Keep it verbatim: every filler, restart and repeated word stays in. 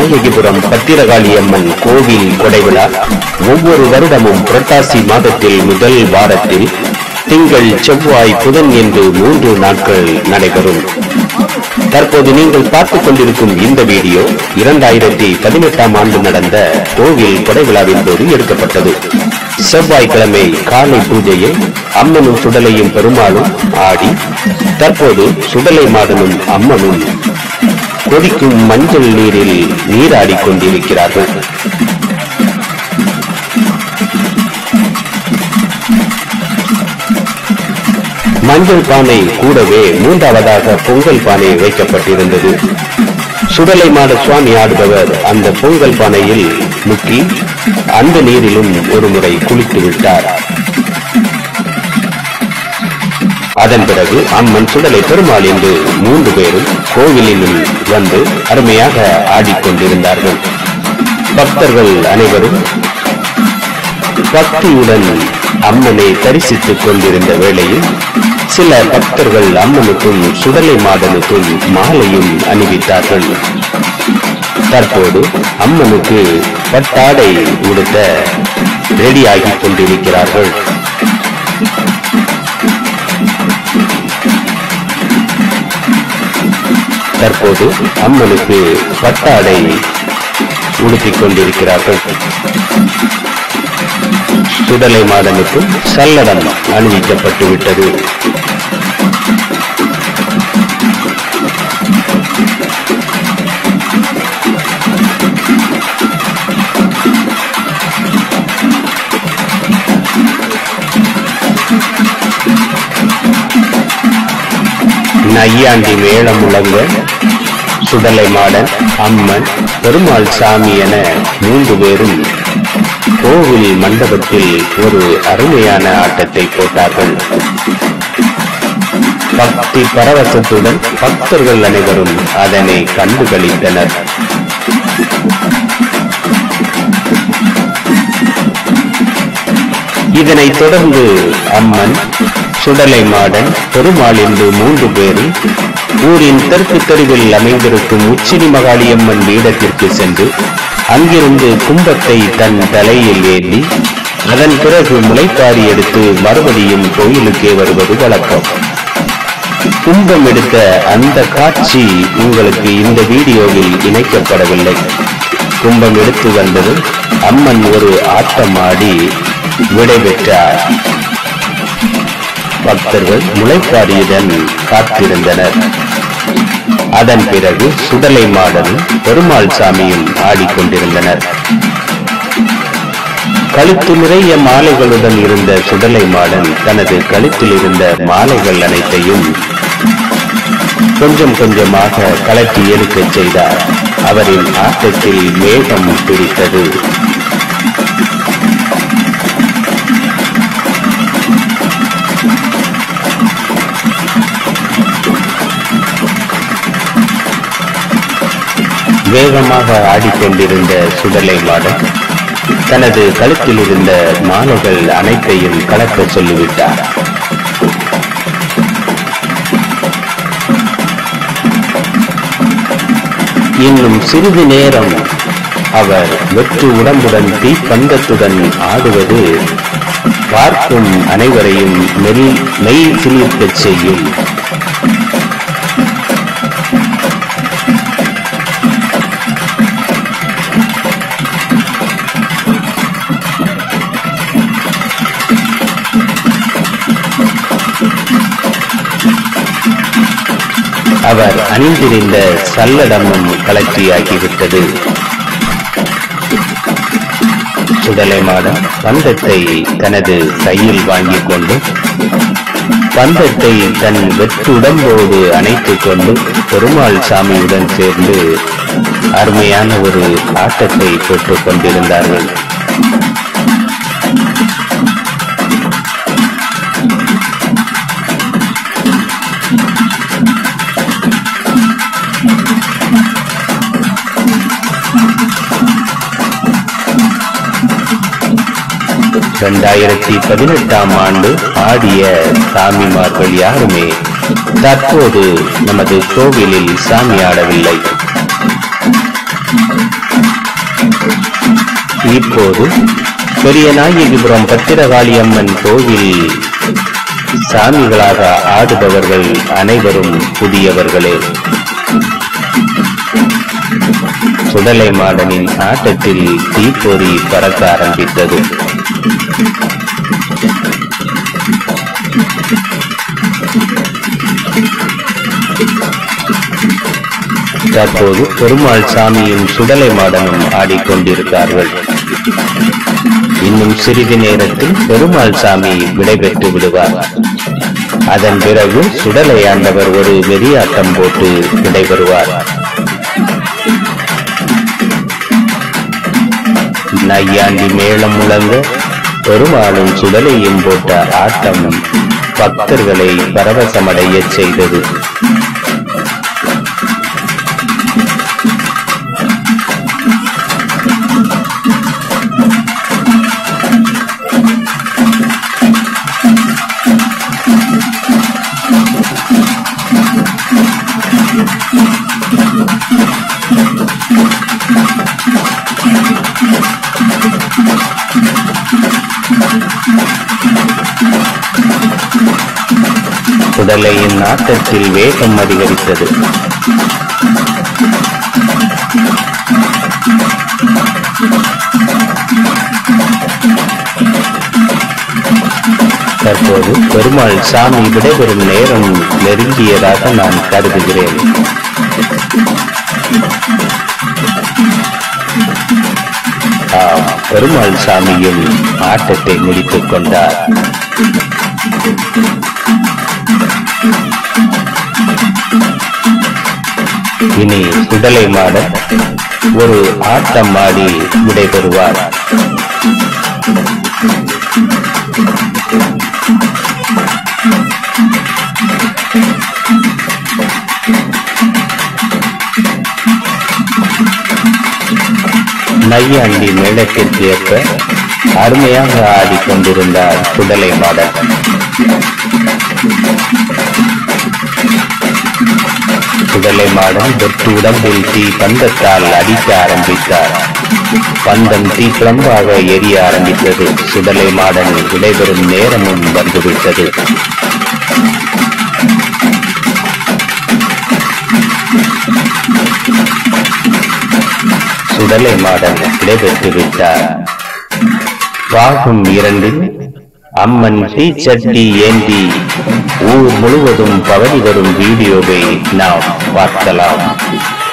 நாயகிபுரம் பத்திரகாளியம்மன் கோவில் கொடைவிழா ஒவ்வொரு வருடமும் புரட்டாசி மாதத்தில் முதல் வாரத்தில் திங்கள் செவ்வாய் புதன் என்று மூன்று நாட்கள் நடைபெறும். தற்போது நீங்கள் பார்த்துக் கொண்டிருக்கும் இந்த வீடியோ இரண்டாயிரத்தி பதினெட்டாம் ஆண்டு நடந்த கோவில் கொடைவிழாவின் போது எடுக்கப்பட்டது. செவ்வாய்க்கிழமை காலை பூஜையில் அம்மனும் சுடலையும் பெருமாளும் ஆடி, தற்போது சுடலை மாடனும் அம்மனும் கொதிக்கும் மஞ்சள் நீரில் நீராடி கொண்டிருக்கிறார்கள். மஞ்சள் பானை கூடவே மூன்றாவதாக பொங்கல் பானை வைக்கப்பட்டிருந்தது. சுடலை மாட சுவாமி ஆடுபவர் அந்த பொங்கல் பானையில் முக்கி அந்த நீரிலும் ஒரு முறை குளித்து விட்டார். அதன் பிறகு அம்மன் சுடலை பெருமாள் என்று மூன்று பேரும் கோவிலினுள் வந்து அருமையாக ஆடிக்கொண்டிருந்தார்கள். பக்தர்கள் அனைவரும் பக்தியுடன் அம்மனை தரிசித்துக் கொண்டிருந்த வேளையில் சில பக்தர்கள் அம்மனுக்கும் சுடலை மாடனுக்கும் மாலையும் அணிவித்தார்கள். தற்போது அம்மனுக்கு பட்டாடை உடுத்த ரெடியாகி கொண்டிருக்கிறார்கள். தற்போது அம்மனுக்கு பட்டாடை உடுத்திக் கொண்டிருக்கிறார்கள். சுடலை மாடனுக்கு சல்லடம் அணிவிக்கப்பட்டு விட்டது. நையாண்டி மேளம் முழங்க சுடலை மாடன், அம்மன், பெருமாள் சாமி என மூன்று பேரும் கோவில் மண்டபத்தில் ஒரு அருமையான ஆட்டத்தை போட்டார்கள். பக்தி பரவசத்துடன் பக்தர்கள் அனைவரும் அதனை கண்டுகளித்தனர். இதனைத் தொடர்ந்து அம்மன், சுடலை மாடன், பெருமாள் என்று மூன்று பேரும் ஊரின் தெற்கு தெருவில் அமைந்திருக்கும் உச்சினி மகாளியம்மன் பீடத்திற்கு சென்று அங்கிருந்து கும்பத்தை தன் தலையில் ஏந்தி அதன் பிறகு முளைப்பாரி எடுத்து மறுபடியும் கோயிலுக்கே வருவது வழக்கம். கும்பம் எடுத்த அந்த காட்சி உங்களுக்கு இந்த வீடியோவில் இணைக்கப்படவில்லை. கும்பம் எடுத்து வந்தது அம்மன் ஒரு ஆட்டமாடி விடைபெற்றார். பக்தர்கள் முளைப்பாரியுடன் காத்திருந்தனர். அதன் பிறகு சுடலை மாடனும் பெருமாள் சாமியும் ஆடிக்கொண்டிருந்தனர். கழுத்து நிறைய மாலைகளுடன் இருந்த சுடலை மாடன் தனது கழுத்தில் இருந்த மாலைகள் அனைத்தையும் கொஞ்சம் கொஞ்சமாக கலட்டி எடுக்கச் செய்தார். அவரின் ஆட்டத்தில் மேகம் பிடித்தது. வேகமாக ஆடிக்கொண்டிருந்த சுடலை மாடன் தனது கழுத்தில் இருந்த மாலைகள் அனைத்தையும் கலக்க சொல்லிவிட்டார். இன்னும் சிறிது நேரம் அவர் வெற்று உடம்புடன் தீப்பந்தத்துடன் ஆடுவது பார்க்கும் அனைவரையும் மெய் மெய் சிலிர்க்கச் செய்யும். அவர் அணிந்திருந்த சல்லடமும் கலர்ச்சியாகிவிட்டது. சுடலை மாடன் பந்தத்தை தனது கையில் வாங்கிக் கொண்டு பந்தத்தை தன் வெற்றுடம்போடு அணைத்துக் கொண்டு பெருமாள் சாமியுடன் சேர்ந்து அருமையான ஒரு ஆட்டத்தை போட்டுக் கொண்டிருந்தார்கள். இரண்டாயிரத்தி பதினெட்டாம் ஆண்டு ஆடிய சாமிமார்கள் யாருமே தற்போது நமது கோவிலில் சாமி ஆடவில்லை. இப்போது பெரியநாயகிபுரம் பத்திரகாளி அம்மன் கோவில் சாமிகளாக ஆடுபவர்கள் அனைவரும் புதியவர்களே. சுடலை மாடனின் ஆட்டத்தில் தீப்பொறி பறக்க ஆரம்பித்தது. தற்போது பெருமாள் சாமியும் சுடலை மாடனும் ஆடிக்கொண்டிருக்கிறார்கள். இன்னும் சிறிது நேரத்தில் பெருமாள் சாமி விடைபெற்று விடுவார். அதன் பிறகு சுடலை ஆண்டவர் ஒரு வெறியாட்டம் போட்டு விடைபெறுவார். நையாண்டி மேளம் முழங்க பெருமாளும் சுடலையும் போட்ட ஆட்டம் பக்தர்களை பரவசமடைய செய்தது. சுடலையின் ஆட்டத்தில் வேகம் அதிகரித்தது. தற்போது பெருமாள் சாமி விடைபெறும் நேரம் நெருங்கியதாக நான் கருதுகிறேன். பெருமாள் சாமியும் ஆட்டத்தை முடித்துக் கொண்டார். இனி சுடலை மாடன் ஒரு ஆட்டம் ஆடி விடைபெறுவார். நையாண்டி மேளத்திற்கு ஏற்ப அருமையாக ஆடிக்கொண்டிருந்தார் சுடலை மாடன். சுடலை மாடன் வெற்று உடம்பில் தீ பந்தத்தால் அடிக்க ஆரம்பித்தார். பந்தம் தீ கிளம்பாக எரிய ஆரம்பித்தது. சுடலை மாடன் விடைபெறும் நேரமும் வந்துவிட்டது. சுடலை மாடன் விடைபெற்று விட்டார். பாகம் இரண்டில் அம்மன் தீச்சட்டி ஏந்தி ஊர் முழுவதும் பவனி வரும் வீடியோவை நாம் பார்க்கலாம்.